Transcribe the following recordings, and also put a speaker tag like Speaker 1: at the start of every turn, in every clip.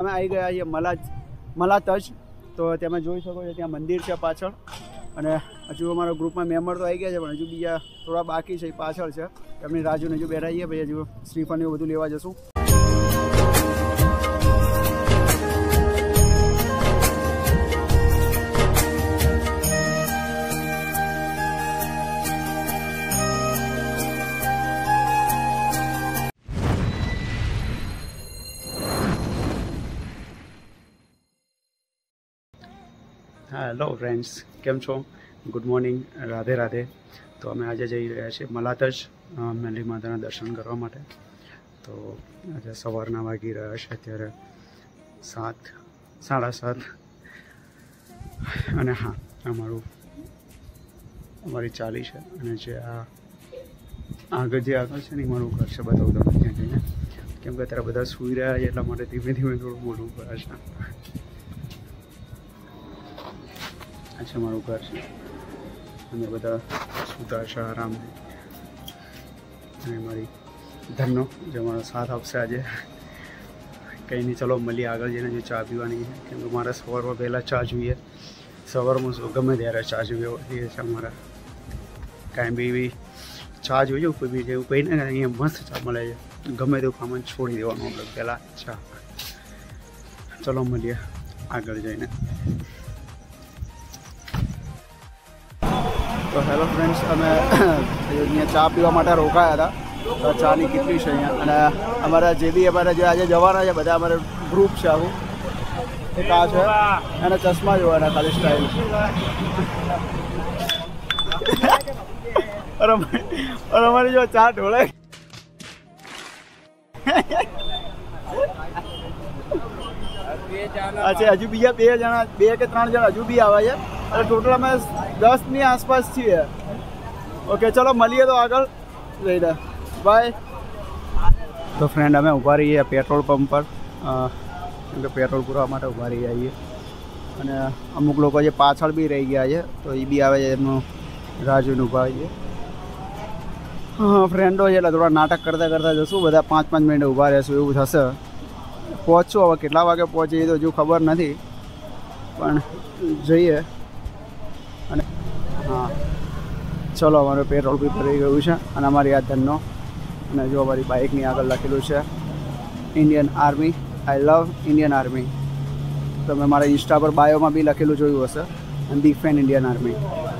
Speaker 1: અમે આવી ગયા છીએ મલાતજ। તો તમે જોઈ શકો છો ત્યાં મંદિર છે પાછળ, અને હજુ અમારા ગ્રુપમાં મેમ્બર તો આવી ગયા છે પણ હજુ બીજા થોડા બાકી છે, એ પાછળ છે, એમની રાજુને હજુ બેઠા છીએ, પછી હજુ શ્રીફળ એવું બધું લેવા જશું। हेलो फ्रेंड्स, केम छो? Good morning, Radhe Radhe. तो अमे आज जई रह्या छीए मलातज मेलदी माताना दर्शन करवा माटे। तो आज सवारना वागी रह्या छे अत्यारे 7 साढ़ा 7 अने हाँ अमारी चाली है, अने जे आगे जे आगळ छे ने मारुं घर छे बतावुं तमने त्यां जईने, केम के अत्यारे बधा सूई रह्या छे એટલા માટે धीमे धीमे थोडું મોડું કરે છે। अच्छा मारू घर है, अमे बधा सुता छे आराम मारी धननो जो मारो साथ आपसे आज कहीं नहीं। चलो मळीए आगळ जईने जो चा पीवानी है, केम के मारे सवारमां पहेला चा जोईए। सवारमां गमे त्यारे चा जोईए छे अमारा, कांई बी चा जोईए कोई बी जेवुं कहीं ने अहींया मस्त चा मळे छे, गमे तेवुं काम छोड़ी देवानुं आपणे पहेला चा। चलो मळीए आगळ जईने। तो हेलो फ्रेंड्स, अमे अहीं चा पीवा माटे रोकाया था। तो चा नी किटली छे अहींया, अने अमारा जे बी अमारे जे आजे जवाना छे बधा अमारे ग्रुप छे आखुं। एक आ छे एना चश्मा जोवाना खाली स्टाइल। और अमारी जो चा ढोळे अच्छा हजू बीजा 2 के 3 जणा हजू बी आवे छे, और टोटल अमे 10 नी आसपास छीए। ओके चलो मळीए तो आगळ जईने, बाय। तो फ्रेंड अमे ऊभा रहीए पेट्रोल पंप पर, केम के पेट्रोल पूरा माटे ऊभा रही आવીએ, અને અમુક લોકો જે પાછળ બી રહી ગયા છે તો એ બી આવે છે, એમનું રાહ જોઈને ઊભા છીએ। ફ્રેન્ડો છે એટલે થોડા નાટક કરતા કરતા જશું, બધા 5-5 મિનિટ ઊભા રહેશું એવું થશે। પહોંચશું, હવે કેટલા વાગે પહોંચે એ તો હજુ ખબર નથી, પણ જઈએ। અને हाँ चलो अमारू पेट्रोल बी भराई गयुं छे, अने अमारी आ धननो, अने जो अमारी बाइकनी आगळ लखेलुं छे Indian army, I love Indian army. तो मैं मारा इंस्टा पर बायो में भी लखेलुं जोयुं हशे, am big fan Indian army.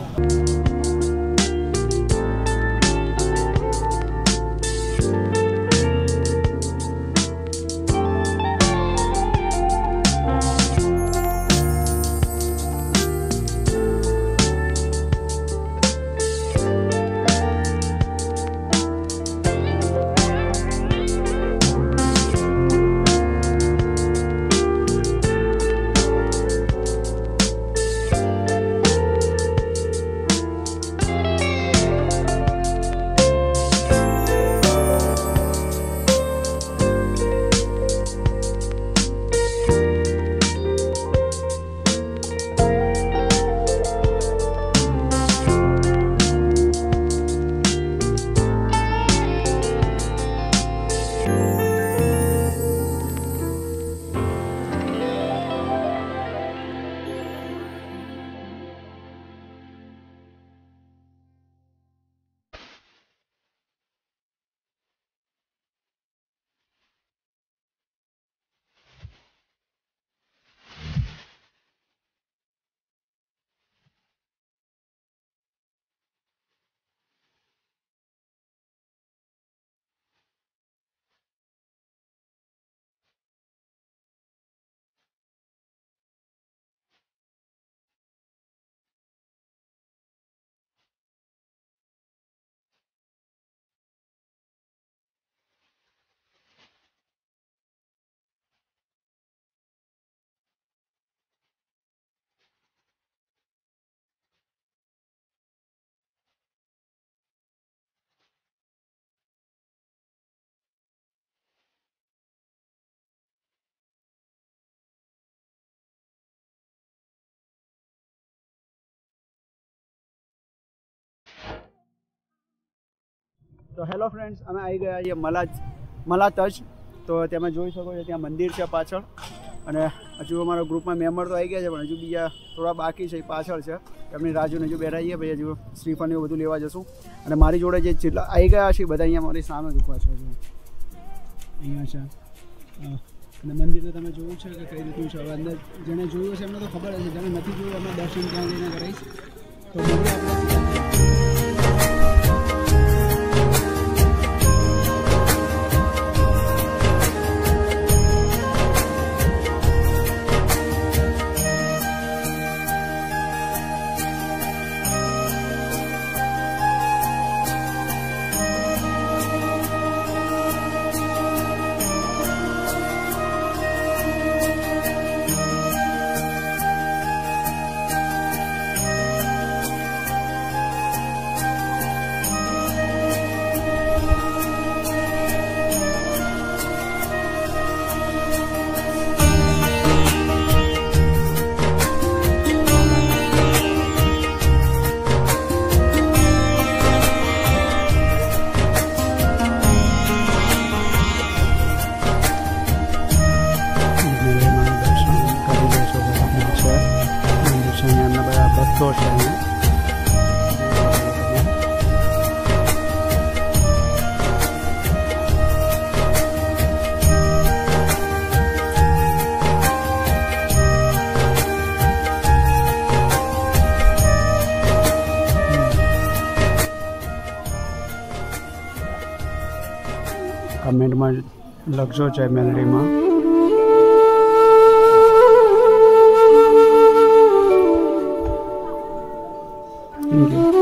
Speaker 1: तो हेलो फ्रेंड्स, अमे आई गया ये मलातज। तो તમે જોઈ શકો છો ત્યાં મંદિર છે પાછળ, અને હજુ અમારા ગ્રુપમાં મેમ્બર તો આવી ગયા છે પણ હજુ બીજા થોડા બાકી છે, એ પાછળ છે, એમની રાજુને હજુ બેઠા છીએ. પછી હજુ શ્રીફળ એવું બધું લેવા જશું. અને મારી જોડે જે જેટલા આવી ગયા છે બધા અહીંયા મારી સામે જ ઊભા છે. અહીંયા છે અને મંદિર તો તમે જોયું છે કે કઈ રીતનું છે. હવે અંદર જેને જોયું છે એમને તો ખબર હશે, જેને નથી જોયું એમને દર્શન ત્યાં જઈને કરાવીશ. તો કમેન્ટમાં લખજો જય મેલડીમાં. Thank you.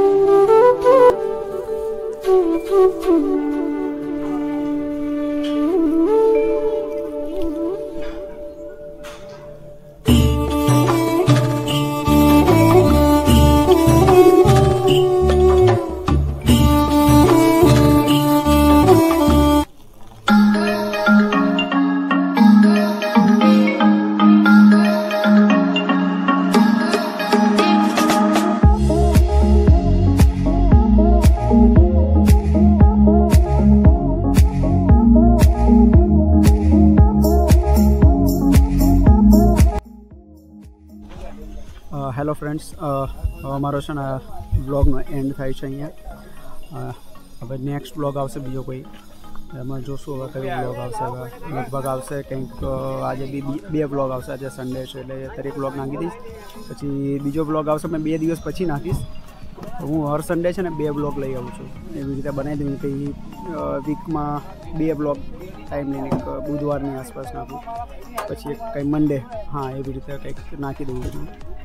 Speaker 1: હેલો ફ્રેન્ડ્સ, અમારો છે ને વ્લોગનો એન્ડ થાય છે અહીંયા. હવે નેક્સ્ટ વ્લોગ આવશે બીજો કોઈ, એમાં જોશું હવે કયો વ્લોગ આવશે. હવે લગભગ આવશે કંઈક આજે બે વ્લોગ આવશે. આજે સન્ડે છે એટલે અત્યારે એક વ્લોગ નાખી દઈશ, પછી બીજો વ્લોગ આવશે મેં 2 દિવસ પછી નાખીશ. હું હર સન્ડે છે ને 2 વ્લોગ લઈ આવું છું, એવી રીતે બનાવી દઉં. કંઈ વીકમાં 2 વ્લોગ ટાઈમ લઈને એક બુધવારની આસપાસ નાખું, પછી એક કંઈ મંડે, હા એવી રીતે કંઈક નાખી દઉં છું.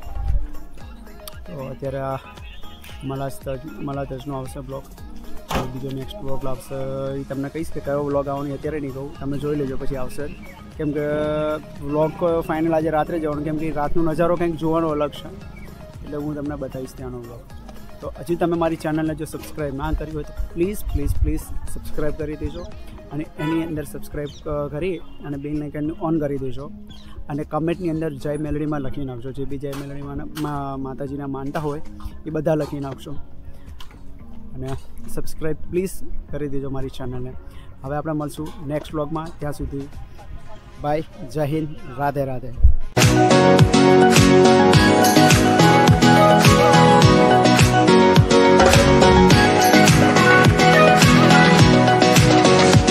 Speaker 1: તો અત્યારે આ મલાજનો આવશે બ્લોગ, બીજો નેક્સ્ટ વ્લોગ આવશે એ તમને કહીશ કે કયો વ્લોગ આવવાનો અત્યારે નહીં કહું, તમે જોઈ લેજો પછી આવશે. કેમ કે વ્લોગ ફાઇનલ આજે રાત્રે જવાનું, કેમ કે રાતનો નજારો કંઈક જોવાનો અલગ છે, એટલે હું તમને બતાવીશ ત્યાંનો વ્લોગ. તો હજી તમે મારી ચેનલને જો સબસ્ક્રાઈબ ના કરી હોય તો પ્લીઝ સબસ્ક્રાઈબ કરી દેજો, અને એની અંદર સબસ્ક્રાઈબ કરી અને બેલ આઇકન ઓન કરી દેજો. અને કમેન્ટની અંદર જય મેલડીમાં લખી નાખજો, જે બી જય મેલડીમાં માતાજીના માનતા હોય એ બધા લખી નાખશો. અને સબસ્ક્રાઈબ પ્લીઝ કરી દેજો મારી ચેનલને. હવે આપણે મળશું નેક્સ્ટ વ્લોગમાં, ત્યાં સુધી બાય, જય હિન્દ, રાધે રાધે.